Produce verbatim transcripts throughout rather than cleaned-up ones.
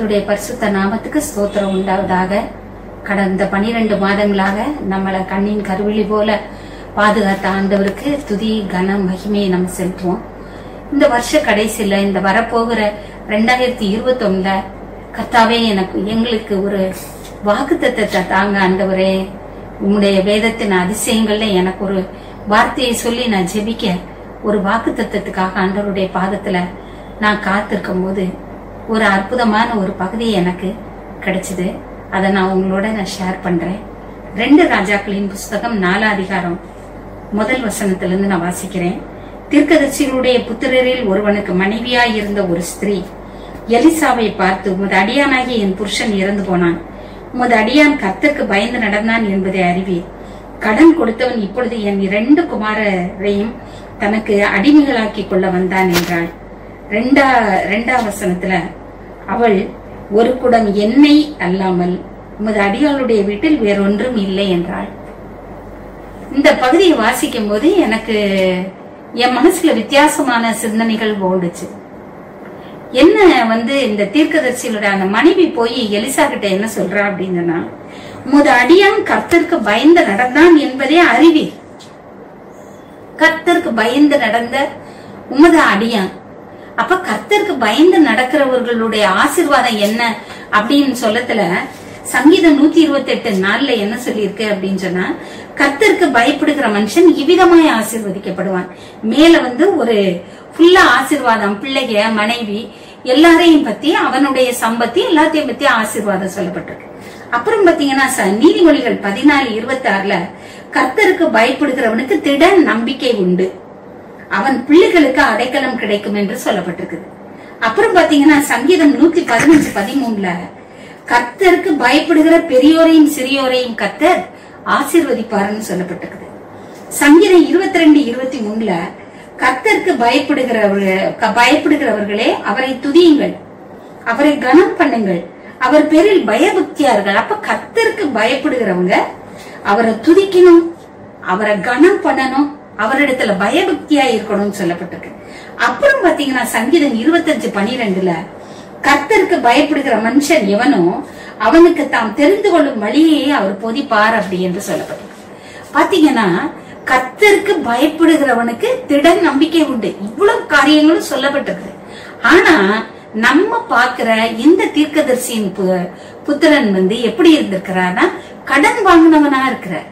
கர்த்தருடைய பரிசுத்த நாமத்துக்கு ஸ்தோத்திரம் உண்டாவதாக. கடந்த பனிரெண்டு மாதங்களாக நம்மளை கண்ணின் கருவிழி போல பாதுகாத்த ஆண்டவருக்கு துதி கனம் மகிமையை நம்ம செலுத்துவோம். இந்த வருஷ கடைசியில இந்த வரப்போகிற ரெண்டாயிரத்தி இருபத்தி ஒண்ணுல கர்த்தாவே எனக்கு எங்களுக்கு ஒரு வாக்குத்தத்தத்தை தாங்க ஆண்டவரே. உங்களுடைய வேதத்தின் அதிசயங்கள்ல எனக்கு ஒரு வார்த்தையை சொல்லி நான் ஜெபிக்க ஒரு வாக்குத்தத்தத்துக்காக ஆண்டவருடைய பாதத்துல நான் காத்திருக்கும் போது ஒரு அற்புதமான ஒரு பகுதி எனக்கு கிடைச்சது. அதை நான் உங்களோட நான் ஷேர் பண்றேன். ரெண்டு ராஜாக்களின் புஸ்தகம் நாலாம் அதிகாரம் முதல் வசனத்திலிருந்து நான் வாசிக்கிறேன். தீர்க்கதரிசிகளுடைய புத்திரரில் ஒருவனுக்கு மனைவியாய் இருந்த ஒரு ஸ்திரீ எலிசாவை பார்த்து, உமது அடியானாகிய என் புருஷன் இறந்து போனான், உமது அடியான் கர்த்தருக்கு பயந்து நடந்தான் என்பதை அறிவீர். கடன் கொடுத்தவன் இப்பொழுது என் இரண்டு குமாரரையும் தனக்கு அடிமைகளாக்கி கொள்ள வந்தான் என்றாள். ரெண்டா ரெண்டா வசனத்துல அவள், ஒரு குடம் எண்ணெய் அல்லாமல் உமது அடியாளுடைய வீட்டில் வேறொன்றும் இல்லை என்றாள். இந்த பகுதியை வாசிக்கும் போது எனக்கு என் மனசுல வித்தியாசமான சிந்தனைகள் ஓடுச்சு. என்ன வந்து இந்த தீர்க்கதரிசியோட அந்த மனைவி போய் எலிசா கிட்ட என்ன சொல்றா அப்படின்னா, உமது அடியான் கர்த்தருக்கு பயந்து நடந்தான் என்பதே அறிவீர். கர்த்தருக்கு பயந்து நடந்த உமது அடியான், அப்ப கர்த்தருக்கு பயந்து நடக்கிறவர்களுடைய ஆசீர்வாதம் என்ன அப்படின்னு சொல்லத்துல சங்கீதம் நூத்தி இருபத்தி எட்டு நாள்ல என்ன சொல்லியிருக்கு அப்படின்னு சொன்னா, கர்த்தருக்கு பயப்படுகிற மனுஷன் இவ்விதமாய் ஆசீர்வதிக்கப்படுவான். மேல வந்து ஒரு ஃபுல்லா ஆசீர்வாதம், பிள்ளைக மனைவி எல்லாரையும் பத்தி, அவனுடைய சம்பத்தி எல்லாத்தையும் பத்தி ஆசீர்வாதம் சொல்லப்பட்டிருக்கு. அப்புறம் பாத்தீங்கன்னா நீதிமொழிகள் பதினாலு இருபத்தி ஆறுல கர்த்தருக்கு பயப்படுகிறவனுக்கு திட நம்பிக்கை உண்டு, அவன் பிள்ளைகளுக்கு அடைக்கலம் கிடைக்கும் என்று சொல்லப்பட்டிருக்குது. அப்புறம் பாத்தீங்கன்னா சங்கீதம் நூத்தி பதினஞ்சு பதிமூணுல கர்த்தருக்கு பயப்படுகிற பெரியோரையும் சிறியோரையும் கர்த்தர் ஆசீர்வதிப்பாருன்னு சொல்லப்பட்டிருக்குது. சங்கீதம் இருபத்தி ரெண்டு இருபத்தி மூணுல கர்த்தருக்கு பயப்படுகிறவர்கள் பயப்படுகிறவர்களே அவரை துதியுங்கள், அவரை கனம் பண்ணுங்கள், அவர் பேரில் பயபக்தியார்கள். அப்ப கர்த்தருக்கு பயப்படுகிறவங்க அவரை துதிக்கணும், அவரை கனம் பண்ணணும், அவரிடத்துல பயபக்தியா இருக்கணும்னு சொல்லப்பட்டிருக்கு. அப்புறம் பாத்தீங்கன்னா சங்கீதம் இருபத்தஞ்சு பனிரெண்டுல கர்த்தருக்கு பயப்படுகிற மனுஷன் எவனோ அவனுக்கு தாம் தெரிந்து கொள்ளும் வழியை அவர் பொதிப்பார் அப்படி என்று சொல்லப்பட்டிருக்கு. பாத்தீங்கன்னா கர்த்தருக்கு பயப்படுகிறவனுக்கு திட நம்பிக்கை உண்டு, இவ்வளவு காரியங்களும் சொல்லப்பட்டிருக்கு. ஆனா நம்ம பாக்குற இந்த தீர்க்கதரிசியின் புத்திரன் வந்து எப்படி இருந்திருக்கிறார்னா, கடன் வாங்கினவனா இருக்கிறார்,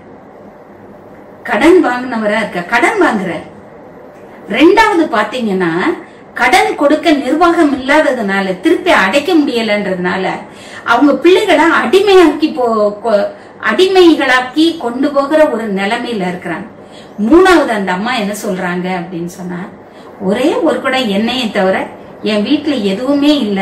கடன் வாங்கினவரா இருக்க, கடன் வாங்குறார். ரெண்டாவது பாத்தீங்கன்னா கடன் கொடுக்க நிர்வாகம் இல்லாததுனால, திருப்பி அடைக்க முடியலன்றதுனால அவங்க பிள்ளைகளை அடிமையாக்கி போ அடிமைகளாக்கி கொண்டு போகிற ஒரு நிலைமையில இருக்கிறாங்க. மூணாவது அந்த அம்மா என்ன சொல்றாங்க அப்படின்னு சொன்னா, ஒரே ஒரு குடம் எண்ணெயை தவிர என் வீட்டுல எதுவுமே இல்லை,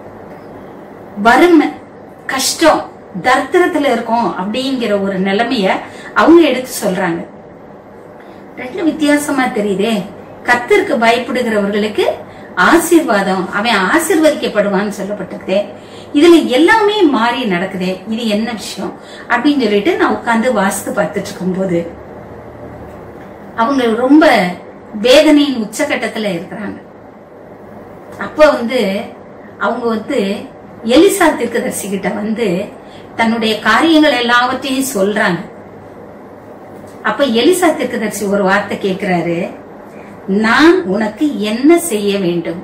வறுமை கஷ்டம் தரித்திரத்துல இருக்கும் அப்படிங்கிற ஒரு நிலைமைய அவங்க எடுத்து சொல்றாங்க. ரெண்டு வித்தியாசமா தெரியுதே. கர்த்தருக்கு பயப்படுகிறவர்களுக்கு ஆசீர்வாதம், அவன் ஆசீர்வதிக்கப்படுவான்னு சொல்லப்பட்டிருக்கே. இதுல எல்லாமே மாறி நடக்குதே, இது என்ன விஷயம் அப்படின்னு சொல்லிட்டு நான் உட்கார்ந்து வாசித்து பார்த்துட்டு இருக்கும் போது அவங்க ரொம்ப வேதனையின் உச்சகட்டத்துல இருக்கிறாங்க. அப்ப வந்து அவங்க வந்து எலிசா தீர்க்கதரிசி கிட்ட வந்து தன்னுடைய காரியங்கள் எல்லாவற்றையும் சொல்றாங்க. அப்ப எலிசா தீர்க்கதரிசி ஒரு வார்த்தை கேட்கிறாரு, நான் உனக்கு என்ன செய்ய வேண்டும்,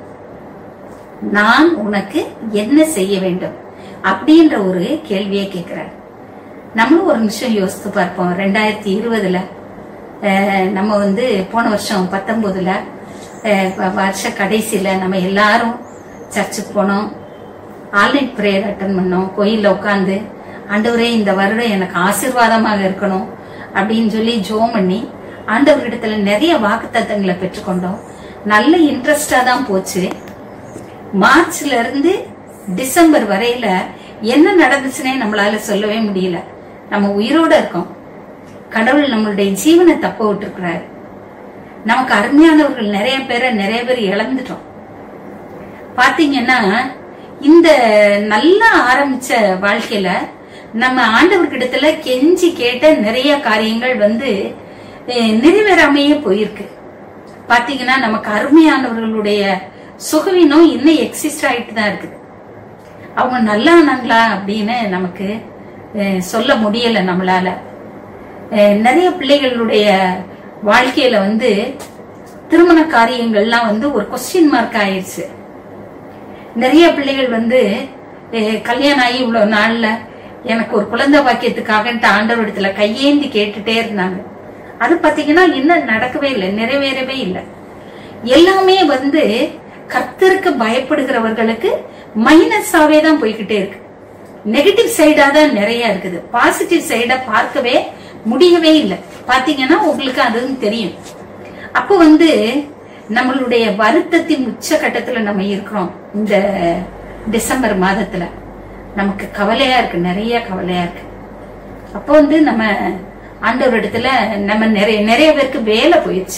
நான் உனக்கு என்ன செய்ய வேண்டும் அப்படின்ற ஒரு கேள்வியை கேட்கிறாரு. நம்மளும் ஒரு நிமிஷம் யோசித்து பார்ப்போம். ரெண்டாயிரத்தி இருபதுல நம்ம வந்து போன வருஷம் பத்தொன்பதுல வருஷ கடைசியில நம்ம எல்லாரும் சர்ச்சுக்கு போனோம், ஆன்லைன் பிரேயர் அட்டன் பண்ணோம், கோயில்ல உட்காந்து ஆண்டவரே இந்த வருடம் எனக்கு ஆசீர்வாதமாக இருக்கணும் அப்படின்னு சொல்லி ஜெபம் பண்ணி ஆண்டவரிடத்துல நிறைய வாக்குத்தத்தங்களை பெற்றுக்கொண்டோம். நல்ல இன்ட்ரெஸ்டா தான் போச்சு. மார்ச்ல இருந்து டிசம்பர் வரையில என்ன நடந்துச்சுன்னே நம்மளால சொல்லவே முடியல. நம்ம உயிரோட இருக்கோம், கடவுள் நம்மளுடைய ஜீவனை தப்ப விட்டுருக்கிறாரு. நமக்கு அருமையானவர்கள் நிறைய பேரை நிறைய பேர் இழந்துட்டோம். பாத்தீங்கன்னா இந்த நல்லா ஆரம்பிச்ச வாழ்க்கையில நம்ம ஆண்டவர்கிட்டத்துல கெஞ்சி கேட்ட நிறைய காரியங்கள் வந்து நிறைவேறாமையே போயிருக்கு. பாத்தீங்கன்னா நமக்கு அருமையானவர்களுடைய சுகவீனம் இன்னும் எக்ஸிஸ்ட் ஆயிட்டு தான் இருக்குது. அவங்க நல்லானாங்களா அப்படின்னு நமக்கு சொல்ல முடியல நம்மளால. நிறைய பிள்ளைகளுடைய வாழ்க்கையில வந்து திருமண காரியங்கள்லாம் வந்து ஒரு கொஸ்டின் மார்க் ஆயிடுச்சு. நிறைய பிள்ளைகள் வந்து கல்யாணம் ஆகி இவ்வளவு நாள்ல எனக்கு ஒரு குழந்தை பாக்கியத்துக்காக ஆண்டவரிடத்துல கையேந்தி கேட்டுட்டே இருந்தாங்க. அது பாத்தீங்கன்னா இன்னும் நடக்கவே இல்லை, நிறைவேறவே இல்லை. எல்லாமே வந்து கர்த்தருக்கு பயப்படுகிறவர்களுக்கு மைனஸாவே தான் போய்கிட்டே இருக்கு. நெகட்டிவ் சைடா தான் நிறைய இருக்குது. பாசிட்டிவ் சைடா பார்க்கவே முடியவே இல்லை. பாத்தீங்கன்னா உங்களுக்கு அதுவும் தெரியும். அப்ப வந்து நம்மளுடைய வருத்தத்தின் உச்சகட்டத்துல நம்ம இருக்கிறோம். இந்த டிசம்பர் மாதத்துல நமக்கு கவலையா இருக்கு, நிறைய கவலையா இருக்கு. அப்போ வந்து நம்ம ஆண்டவர் இடத்துல நம்ம நிறைய நிறைய பேருக்கு வேலை போயிடுச்சு.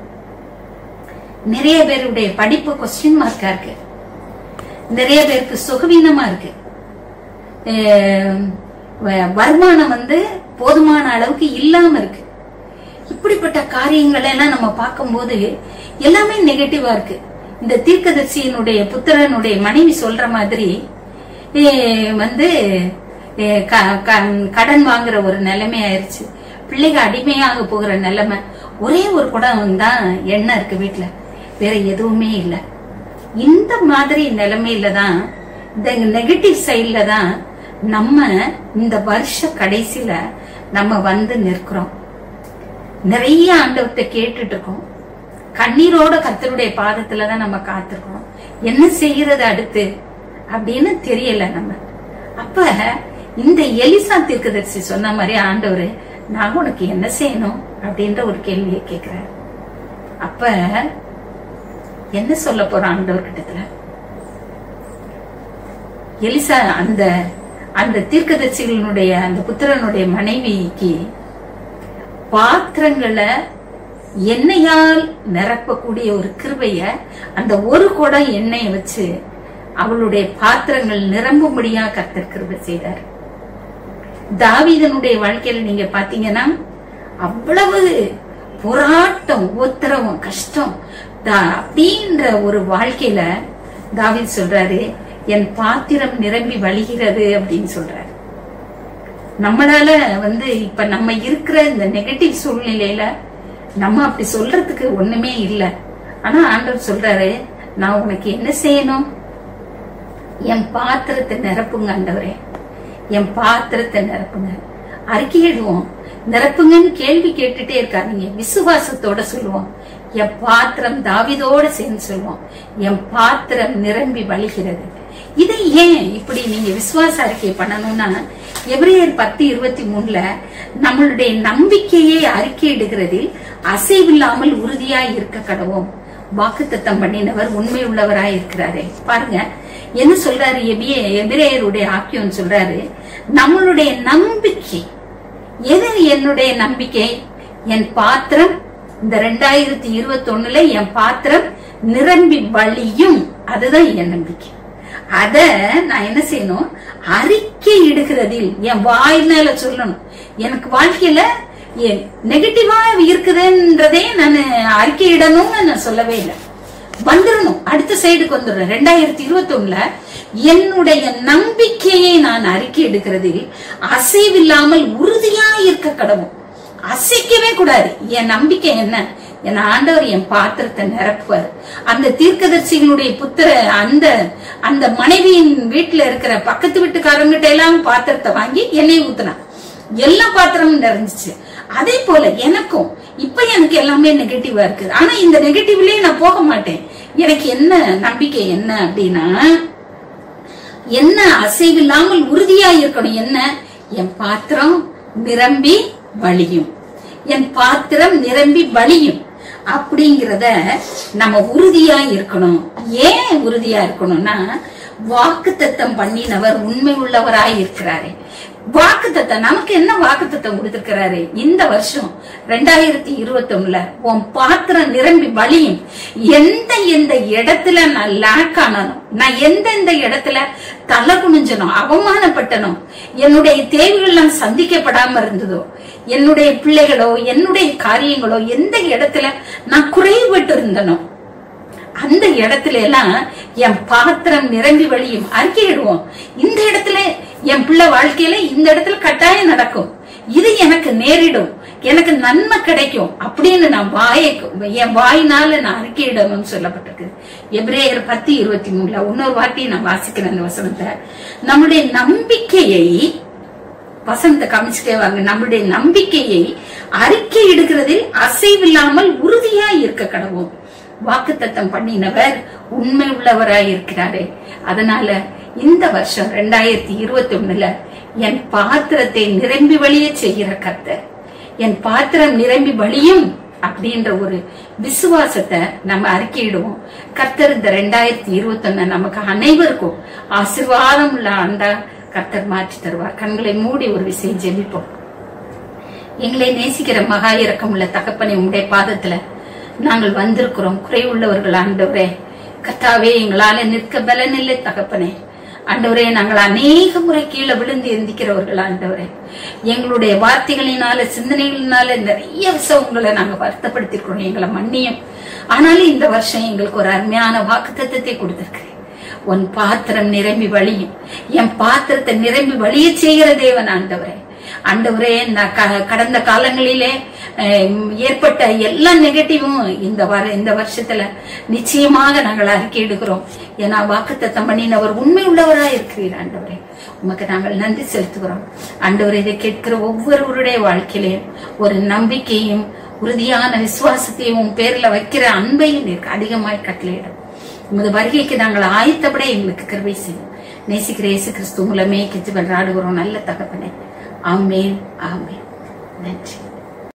நிறைய பேருடைய படிப்பு கொஸ்டின் மார்க்கா இருக்கு. நிறைய பேருக்கு சுகவீனமா இருக்கு. வருமானம் வந்து போதுமான அளவுக்கு இல்லாம இருக்கு. இப்படிப்பட்ட காரியங்களை எல்லாம் நம்ம பார்க்கும்போது எல்லாமே நெகட்டிவா இருக்கு. இந்த தீர்க்கதரிசியினுடைய புத்திரனுடைய மனைவி சொல்ற மாதிரி வந்து கடன் வாங்குற ஒரு நிலைமை ஆயிருச்சு. பிள்ளைங்க அடிமையாக போகிற நிலைமை. ஒரே ஒரு குடம் தான் எண்ணெய் இருக்கு வீட்டுல, வேற எதுவுமே இல்லை. இந்த மாதிரி நிலைமையில தான், இந்த நெகட்டிவ் சைட்ல தான் நம்ம இந்த வருஷ கடைசியில நம்ம வந்து நிற்கிறோம். நிறைய ஆண்டவர்கிட்ட கேட்டுட்டு இருக்கோம். கண்ணீரோட கர்த்தருடைய பாதத்துலதான் நம்ம காத்திருக்கோம். என்ன செய்யறது அடுத்து அப்படின்னு தெரியல நம்ம. அப்ப இந்த எலிசா தீர்க்கதரிசி சொன்ன மாதிரி ஆண்டவர் நான் உனக்கு என்ன செய்யணும் அப்படின்ற ஒரு கேள்வியை கேட்கிறார். அப்ப என்ன சொல்ல போற ஆண்டவர் கிட்டத்துல? எலிசா அந்த அந்த தீர்க்கதரிசிகளுடைய அந்த புத்திரனுடைய மனைவிக்கு பாத்திரங்களை எண்ணெயால் நிரப்பக்கூடிய ஒரு கிருபைய, அந்த ஒரு குடம் எண்ணெயை வச்சு அவளுடைய பாத்திரங்கள் நிரம்பும்படியா கர்த்தர் கிருபை செய்தார். தாவீதனுடைய வாழ்க்கையில நீங்க பாத்தீங்கன்னா அவ்வளவு போராட்டம், உத்தரவும், கஷ்டம் அப்படின்ற ஒரு வாழ்க்கையில தாவீது சொல்றாரு, என் பாத்திரம் நிரம்பி வழிகிறது அப்படின்னு சொல்றாரு. நம்மளால வந்து இப்ப நம்ம இருக்கிற இந்த நெகட்டிவ் சூழ்நிலையில நம்ம அப்படி சொல்றதுக்கு ஒண்ணுமே இல்லை. ஆனா ஆண்டவர் சொல்றாரு, நான் உனக்கு என்ன செய்யணும்? என் பாத்திரத்தை நிரப்புங்க ஆண்டவரே, என் பாத்திரத்தை நிரப்புங்க. அறிக்கையிடுவோம். நிரப்புங்கன்னு கேள்வி கேட்டுட்டே இருக்காதீங்க, விசுவாசத்தோட சொல்லுவோம். என் பாத்திரம் தாவீதோட சேர்ந்து சொல்லுவோம், என் பாத்திரம் நிரம்பி வழிகிறது. இதை ஏன் இப்படி நீங்க விசுவாச அறிக்கை பண்ணணும்னா, எபிரேயர் பத்து இருபத்தி மூணுல நம்மளுடைய நம்பிக்கையை அறிக்கையிடுகிறதில் அசைவில்லாமல் உறுதியாய் இருக்க கடவோம். வாக்குத்தத்தம் பண்ணினவர் உண்மை உள்ளவராய் இருக்கிறாரே. பாருங்க என்ன சொல்றாரு எபிரேயருடைய ஆக்கியோன் சொல்றாரு, நம்மளுடைய நம்பிக்கை எது? என்னுடைய நம்பிக்கை என் பாத்திரம் இந்த ரெண்டாயிரத்தி இருபத்தி ஒண்ணுல என் பாத்திரம் நிரம்பி வழியும். அதுதான் என் நம்பிக்கை. அத நான் என்ன செய்யணும்? அறிக்கை இடுகிறதில் என் வாயினால சொல்லணும். எனக்கு வாழ்க்கையில நெகட்டிவா இருக்குதுன்றதே நான் அறிக்கை இடணும்னு நான் சொல்லவே இல்லை. வந்துடணும், அடுத்த சைடுக்கு வந்துடுறேன். ரெண்டாயிரத்தி இருபத்தி ஒண்ணுல என்னுடைய நம்பிக்கையை நான் அறிக்கை எடுக்கிறதில் அசைவில்லாமல் உறுதியா இருக்க கடவும். அசைக்கவே கூடாது. என் நம்பிக்கை என்ன? என் ஆண்டவர் என் பாத்திரத்தை நிரப்புவார். அந்த தீர்க்கதரிசிகளுடைய புத்திர அந்த அந்த மனைவியின் வீட்டுல இருக்கிற பக்கத்து வீட்டுக்காரங்கிட்ட எல்லாம் பாத்திரத்தை வாங்கி எண்ணெய் ஊத்தினான். எல்லா பாத்திரமும் நிறைஞ்சிச்சு. அதே போல எனக்கும் இப்ப எனக்கு எல்லாமே நெகட்டிவா இருக்கு. ஆனா இந்த நெகட்டிவ்லயே நான் போக மாட்டேன். எனக்கு என்ன நம்பிக்கை என்ன அப்படின்னா, என்ன அசைவில்லாமல் உறுதியா இருக்கணும். என்ன? என் பாத்திரம் நிரம்பி வழியும். என் பாத்திரம் நிரம்பி வழியும் அப்படிங்கறத நம்ம உறுதியா இருக்கணும். ஏன் உறுதியா இருக்கணும்னா, வாக்குத்தத்தம் பண்ணினவர் உண்மை உள்ளவராய் இருக்கிறாரு. வாக்குத்தத்தம் நமக்கு என்ன வாக்குத்தத்தம் கொடுத்திருக்கிறாரு? இந்த வருஷம் ரெண்டாயிரத்தி இருபத்தி ஒண்ணுல உன் பாத்திரம் நிரம்பி வழியும். எந்த எந்த இடத்துல நான் லேக் ஆனனும், நான் எந்தெந்த இடத்துல தலை குனிஞ்சனோ, அவமானப்பட்டனோ, என்னுடைய தேவைகள் சந்திக்கப்படாம இருந்ததோ, என்னுடைய பிள்ளைகளோ என்னுடைய காரியங்களோ எந்த இடத்துல நான் குறைபட்டு இருந்தனோ, அந்த இடத்துல எல்லாம் என் பாத்திரம் நிரம்பி வழியும் அறிக்கையிடுவோம். இந்த இடத்துல என் பிள்ளை வாழ்க்கையில இந்த இடத்துல கட்டாயம் நடக்கும், இது எனக்கு நேரிடும், எனக்கு நன்மை கிடைக்கும் அப்படின்னு நான் வாயை என் வாயினால நான் அறிக்கையிடணும்னு சொல்லப்பட்டிருக்கு. எபிரேயர் பத்து இருபத்தி மூணுல இன்னொரு வாட்டி நான் வாசிக்கிறேன் அந்த வசனத்தை. நம்முடைய நம்பிக்கையை வசனத்தை கமிச்சுட்டே வாங்க. நம்முடைய நம்பிக்கையை அறிக்கை இடுகிறதில் அசைவில்லாமல் உறுதியா இருக்க கடவோம். வாக்குத்தத்தம் பண்ணினவர் உண்மை உள்ளவராய் இருக்கிறாரே. அதனால இந்த வருஷம் ரெண்டாயிரத்தி இருபத்தி ஒண்ணுல என் பாத்திரத்தை நிரம்பி வழிய செய்கிற கர்த்தர், என் பாத்திரம் நிரம்பி வழியும் அப்படின்ற ஒரு விசுவாசத்தை நம்ம அறிக்கையிடுவோம். கர்த்தர் இந்த ரெண்டாயிரத்தி இருபத்தி ஒண்ணு நமக்கு அனைவருக்கும் ஆசீர்வாதம் உள்ள ஆண்டா கர்த்தர் மாற்றி தருவார். கண்களை மூடி ஒரு விஷயம் ஜெபிப்போம். எங்களை நேசிக்கிற மகா இரக்கம் உள்ள தகப்பனை உங்களுடைய பாதத்துல நாங்கள் வந்திருக்கிறோம். குறை உள்ளவர்கள் ஆண்டவரே. கர்த்தாவே, எங்களால நிற்க பலன் இல்லை தகப்பனே. ஆண்டவரே, நாங்கள் அநேக முறை கீழே விழுந்து எந்திக்கிறவர்கள் ஆண்டவரே. எங்களுடைய வார்த்தைகளினால சிந்தனைகளினால நிறைய விஷயங்களை நாங்க வருத்தப்படுத்திருக்கிறோம், எங்களை மன்னியும். ஆனாலும் இந்த வருஷம் எங்களுக்கு ஒரு அருமையான வாக்குத்தத்தத்தை கொடுத்திருக்கிறேன். உன் பாத்திரம் நிரம்பி வழியும், என் பாத்திரத்தை நிரம்பி வழிய செய்கிற தேவன் ஆண்டவரே. ஆண்டவரே, கடந்த காலங்களிலே ஏற்பட்ட எல்லா நெகட்டிவும் இந்த வர இந்த வருஷத்துல நிச்சயமாக நாங்கள் அறிக்கையிடுகிறோம். ஏன்னா வாக்குத்தத்தம் பண்ணினவர் உண்மை உள்ளவராய் இருக்கிறீர் ஆண்டவரே. உமக்கு நாங்கள் நன்றி செலுத்துகிறோம் ஆண்டவரே. இதை கேட்கிற ஒவ்வொருவருடைய வாழ்க்கையிலையும் ஒரு நம்பிக்கையும் உறுதியான விசுவாசத்தையும் உன் பேர்ல வைக்கிற அன்பையும் நீருக்கு அதிகமாய் கட்டளையிடும். உமது வருகைக்கு நாங்கள் ஆயத்தப்பட எங்களுக்கு கிருபை செய்யும். நேசிக்கிற இயேசு கிறிஸ்து மூலமே கெஞ்சி வென்றாடுகிறோம் நல்ல தகப்பனே. ஆமென், ஆமென். நன்றி.